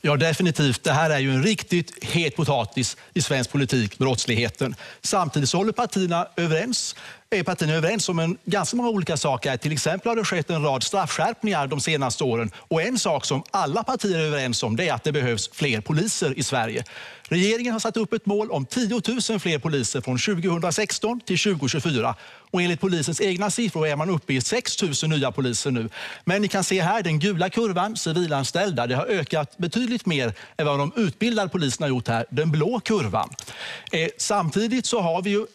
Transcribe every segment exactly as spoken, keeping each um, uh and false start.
Ja, definitivt. Det här är ju en riktigt het potatis i svensk politik, brottsligheten. Samtidigt så håller partierna överens, är partierna överens om en ganska många olika saker. Till exempel har det skett en rad straffskärpningar de senaste åren. Och en sak som alla partier är överens om, det är att det behövs fler poliser i Sverige. Regeringen har satt upp ett mål om tio tusen fler poliser från tjugohundrasexton till tjugohundratjugofyra. Och enligt polisens egna siffror är man uppe i sex tusen nya poliser nu. Men ni kan se här, den gula kurvan, civilanställda, det har ökat betydligt mer än vad de utbildade poliserna har gjort här. Den blå kurvan. Eh, samtidigt så har vi ju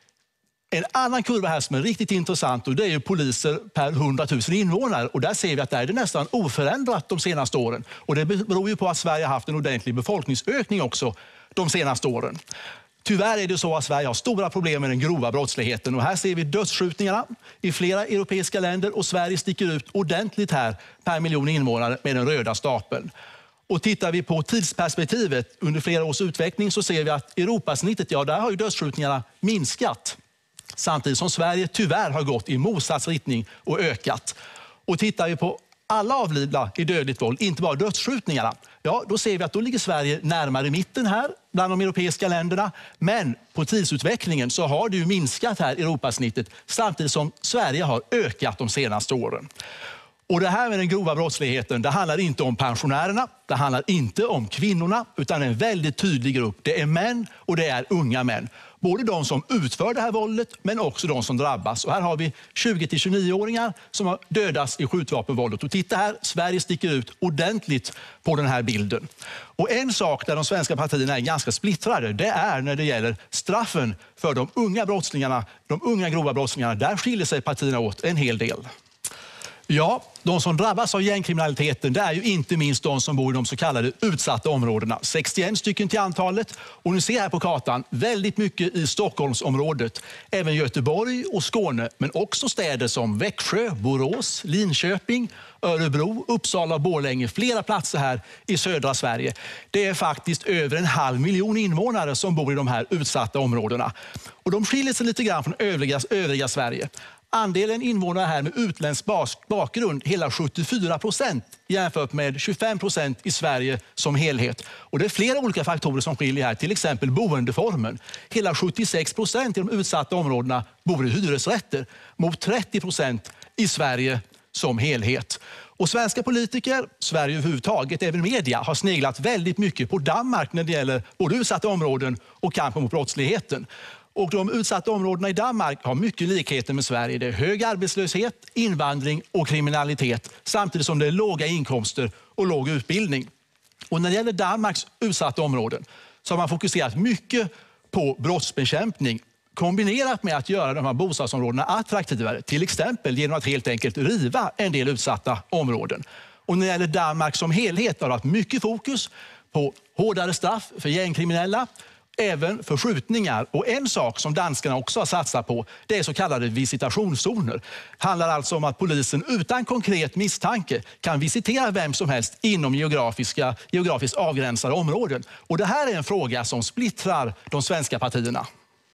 en annan kurva här som är riktigt intressant, och det är ju poliser per hundratusen invånare. Och där ser vi att där är det nästan oförändrat de senaste åren. Och det beror ju på att Sverige har haft en ordentlig befolkningsökning också de senaste åren. Tyvärr är det så att Sverige har stora problem med den grova brottsligheten. Och här ser vi dödsskjutningarna i flera europeiska länder, och Sverige sticker ut ordentligt här per miljon invånare med den röda stapeln. Och tittar vi på tidsperspektivet under flera års utveckling så ser vi att Europasnittet, ja, där har ju dödsskjutningarna minskat. Samtidigt som Sverige tyvärr har gått i motsatt riktning och ökat. Och tittar vi på alla avlidna i dödligt våld, inte bara dödsskjutningarna, ja, då ser vi att då ligger Sverige närmare mitten här bland de europeiska länderna. Men på tidsutvecklingen så har det ju minskat här i Europasnittet, samtidigt som Sverige har ökat de senaste åren. Och det här med den grova brottsligheten, det handlar inte om pensionärerna, det handlar inte om kvinnorna, utan en väldigt tydlig grupp. Det är män och det är unga män. Både de som utför det här våldet, men också de som drabbas. Och här har vi tjugo till tjugonio-åringar som har dödats i skjutvapenvåldet. Och titta här, Sverige sticker ut ordentligt på den här bilden. Och en sak där de svenska partierna är ganska splittrade, det är när det gäller straffen för de unga brottslingarna, de unga grova brottslingarna. Där skiljer sig partierna åt en hel del. Ja, de som drabbas av gängkriminaliteten, det är ju inte minst de som bor i de så kallade utsatta områdena. sextioen stycken till antalet. Och ni ser här på kartan väldigt mycket i Stockholmsområdet. Även Göteborg och Skåne, men också städer som Växjö, Borås, Linköping, Örebro, Uppsala och Borlänge. Flera platser här i södra Sverige. Det är faktiskt över en halv miljon invånare som bor i de här utsatta områdena. Och de skiljer sig lite grann från övriga, övriga Sverige. Andelen invånare här med utländsk bakgrund hela sjuttiofyra procent jämfört med tjugofem procent i Sverige som helhet. Och det är flera olika faktorer som skiljer här, till exempel boendeformen. Hela sjuttiosex procent i de utsatta områdena bor i hyresrätter mot trettio procent i Sverige som helhet. Och svenska politiker, Sverige överhuvudtaget, även media, har sneglat väldigt mycket på Danmark när det gäller både utsatta områden och kampen mot brottsligheten. Och de utsatta områdena i Danmark har mycket likheter med Sverige. Det är hög arbetslöshet, invandring och kriminalitet, samtidigt som det är låga inkomster och låg utbildning. Och när det gäller Danmarks utsatta områden så har man fokuserat mycket på brottsbekämpning, kombinerat med att göra de här bostadsområdena attraktivare, till exempel genom att helt enkelt riva en del utsatta områden. Och när det gäller Danmark som helhet har det varit mycket fokus på hårdare straff för gängkriminella, även för skjutningar. Och en sak som danskarna också har satsat på, det är så kallade visitationszoner. Det handlar alltså om att polisen utan konkret misstanke kan visitera vem som helst inom geografiska, geografiskt avgränsade områden. Och det här är en fråga som splittrar de svenska partierna.